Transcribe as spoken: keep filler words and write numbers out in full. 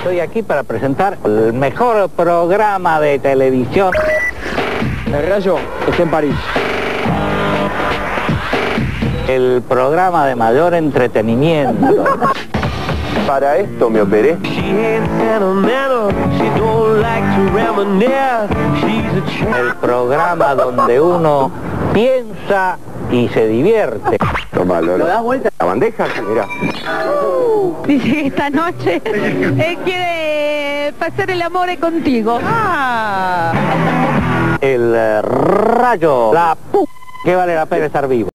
Estoy aquí para presentar el mejor programa de televisión. El Rayo está en París. El programa de mayor entretenimiento. Para esto me operé. El programa donde uno piensa y se divierte. Toma, Lola. ¿Lo das vuelta? La bandeja, mira. Dice que esta noche él quiere pasar el amor contigo. Ah. El eh, rayo, la p*** que vale la pena estar vivo.